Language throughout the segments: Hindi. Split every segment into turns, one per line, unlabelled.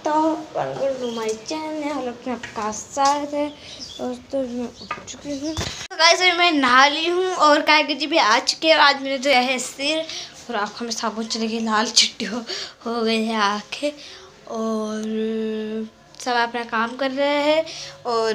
तो वेलकम टू माय चैनल। हम लोग में आपका स्वागत है। दोस्तों मैं उठ चुकी हूँ तो गाइस मैं नहा ली हूँ और काय जी भी आ चुके हैं। आज मैंने धोया है सिर और आँखों में साबुन चले गई, लाल चिट्टी हो गई है आँखें। और सब अपना काम कर रहे हैं और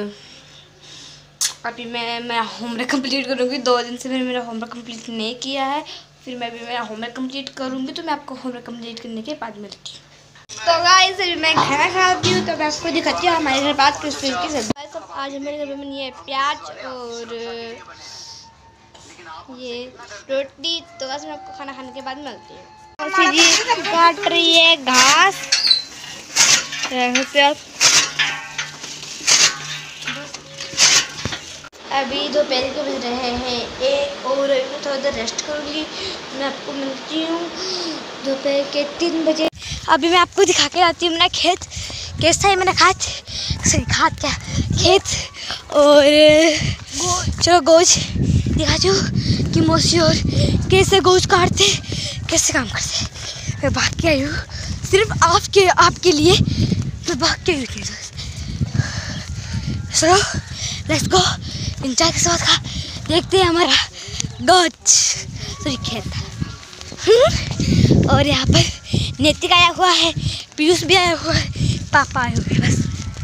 अभी मैं मेरा होमवर्क कंप्लीट करूँगी। 2 दिन से मैंने मेरा होमवर्क कंप्लीट नहीं किया है। फिर मैं भी मेरा होमवर्क कंप्लीट करूँगी तो मैं आपको होमवर्क कंप्लीट करने के बाद मिलती हूँ। तो गाइस अभी मैं खाना खाती हूँ तो मैं आपको दिखाती हूँ हमारे घर बात किस तरीके से। सब आज हमारे घर में बनी है प्याज और ये रोटी। तो गाइस मैं आपको खाना खाने के बाद मिलती हूँ। और फिर ये काट रही है घास। अभी दोपहर के बज रहे हैं 1 और अभी मैं थोड़ा देर रेस्ट करूँगी। मैं आपको मिलती हूँ दोपहर के 3 बजे। अभी मैं आपको दिखा के आती हूँ मेरा खेत कैसा है। मेरा खाद क्या खेत और चलो गोश दिखाती हूँ कि मौसी और कैसे गोश काटते कैसे काम करते। मैं भाग के आई हूँ सिर्फ आपके लिए मैं भाग के आई हूँ। चलो लेट्स गो इंचार के साथ का देखते हैं हमारा गोश सॉरी खेत। और यहाँ पर नेतिक आया हुआ है, पीयूष भी आया हुआ है, पापा आए हुए बस।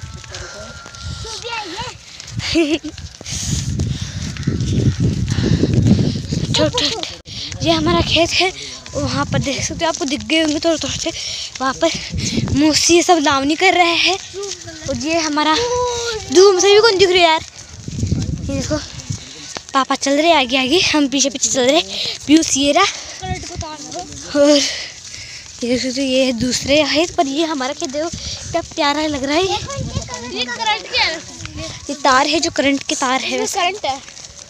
ये हमारा खेत है और वहाँ पर देख सकते हो, आपको दिख गए होंगे थोड़े थोड़े से। वहाँ पर मौसी ये सब लावनी कर रहे हैं और ये हमारा धूम से भी कौन दिख रही है यार। ये देखो पापा चल रहे आगे आगे, हम पीछे पीछे चल रहे। पीयूष ये रहा और ये है दूसरे है पर ये हमारा खेत देखो क्या प्यारा लग रहा है। ये करंट क्या है? ये तार है जो करंट के तार है। करंट है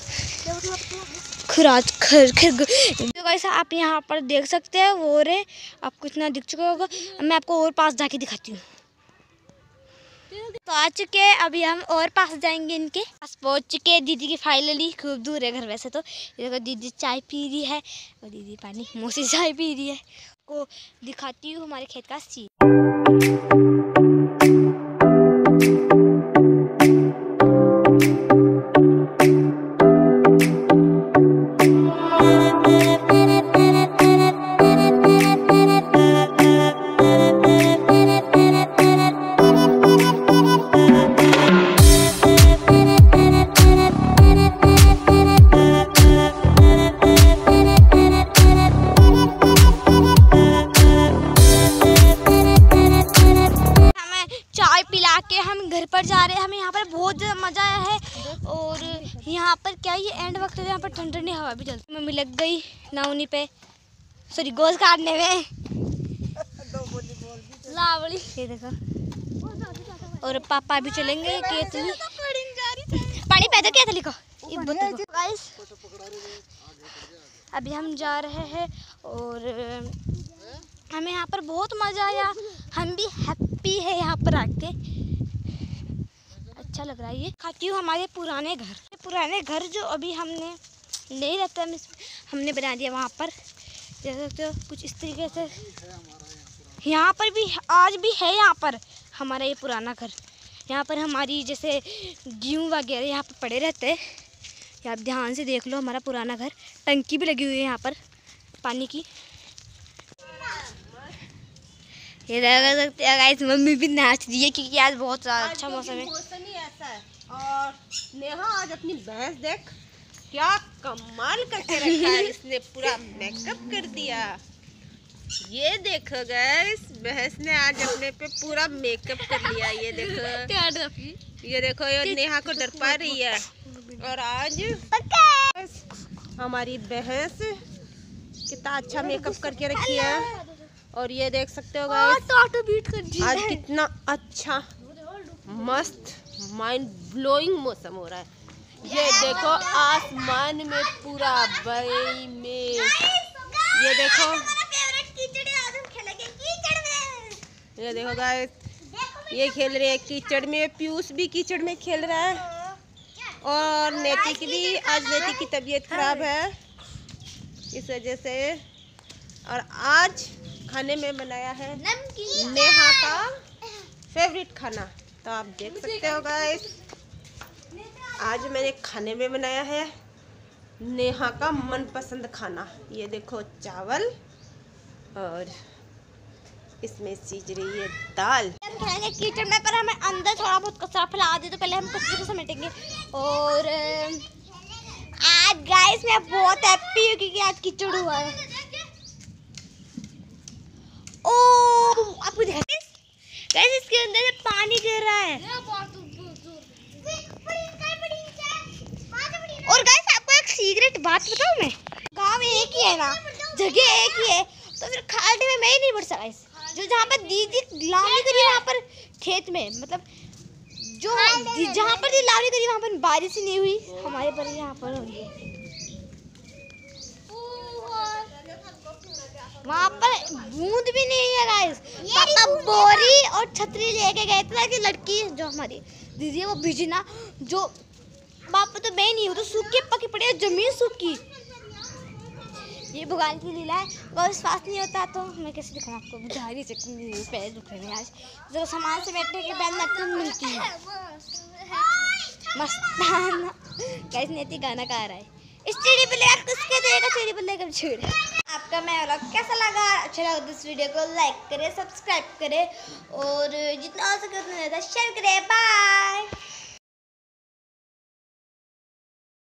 तो कैसा आप यहाँ पर देख सकते हैं वो रे आपको इतना दिख चुका होगा। मैं आपको और पास जाके दिखाती हूँ। तो आ चुके हैं, अभी हम और पास जाएंगे, इनके पास पहुँच चुके हैं। दीदी की फाइनली खूब दूर है घर वैसे तो। ये देखो दीदी चाय पी रही है और दीदी पानी, मौसी चाय पी रही है। को दिखाती हूँ हमारे खेत का सीन। घर पर जा रहे हैं। हमें यहाँ पर बहुत ज़्यादा मज़ा आया है और यहाँ पर क्या ये एंड वक्त है, यहाँ पर ठंडी ठंडी हवा भी चलती। मम्मी लग गई नाउनी पे सॉरी गोश काटने में लावड़ी। ये देखो और पापा भी चलेंगे केतली पानी पैदा क्या लिखो। अभी हम जा रहे हैं और हमें यहाँ पर बहुत मज़ा आया। हम भी हैप्पी है यहाँ पर आके, अच्छा लग रहा है। ये खाती हूँ हमारे पुराने घर जो अभी हमने नहीं रहता हमने बना दिया वहाँ पर। देख सकते हो कुछ इस तरीके से यहाँ पर भी आज भी है। यहाँ पर हमारा ये पुराना घर, यहाँ पर हमारी जैसे गेहूँ वगैरह यहाँ पर पड़े रहते हैं। आप ध्यान से देख लो हमारा पुराना घर। टंकी भी लगी हुई है यहाँ पर पानी की। ये देख सकते हैं गाइस मम्मी भी नाच रही है क्योंकि आज बहुत अच्छा मौसम है।
और नेहा आज अपनी भैंस देख क्या कमाल करके रखा है इसने, पूरा मेकअप कर दिया। ये देखो गाइस भैंस ने आज अपने पे पूरा मेकअप कर लिया। ये देखो ये नेहा को डर पा रही है। और आज हमारी भैंस कितना अच्छा मेकअप करके रखी है। और ये देख सकते हो गाइस आज कितना अच्छा मस्त माइंड ब्लोइंग मौसम हो रहा है। ये देखो आसमान में पूरा बई में ये देखो गाइस ये खेल रहे हैं कीचड़ में। पीयूष भी कीचड़ में खेल रहा है और नेतिक भी, आज नेतिक की तबीयत खराब है इस वजह से। और आज खाने में बनाया है नेहा का फेवरेट खाना। तो आप देख सकते हो गाइस, आज मैंने खाने में बनाया है नेहा का मनपसंद खाना। ये देखो चावल और इसमें सीज रही है दाल।
हम खाएंगे किचन में, पर हमें अंदर थोड़ा बहुत कचरा फैला दे तो पहले हम कचरे को समेटेंगे। और आज गाइस मैं बहुत हैप्पी हूँ क्योंकि आज कीचड़ हुआ है। ओ आपको दिखा गाइस, इसके अंदर से पानी गिर रहा है। और गाइस आपको एक सीक्रेट बात बताऊं मैं, गांव एक ही है ना, जगह एक ही है, तो फिर खाली में मैं ही नहीं बढ़ सकता। गाइस जो जहाँ पर दीदी लावनी करी वहाँ पर खेत में, मतलब जो जहाँ पर दी लावनी करी वहाँ पर बारिश ही नहीं हुई, हमारे पर यहाँ पर होगी। वहाँ पर बूंद भी नहीं है गाइस। पापा बोरी और छतरी लेके गए थे ताकि लड़की जो हमारी दीदी है वो भिजना, जो पापा तो मैं नहीं हूँ, तो सूखी पकी पड़ी है जमीन सूखी। ये भगवान की लीला है। अगर विश्वास नहीं होता तो मैं कैसे दिखाऊं आपको, बुझा नहीं सकती, पैर दुख रहे हैं आज। जरा सामान से बैठने के बाद नकल मिलती है मस्ताना। गाइस नेती गाना गा रहा है, इस चिड़ी पे लेकर किसके देगा, चिड़ी पे लेकर छेड़। आपका मैं व्लॉग कैसा लगा? अच्छा लगा तो इस वीडियो को लाइक करें, सब्सक्राइब करें और जितना हो सके उतना ज़्यादा शेयर करें। बाय।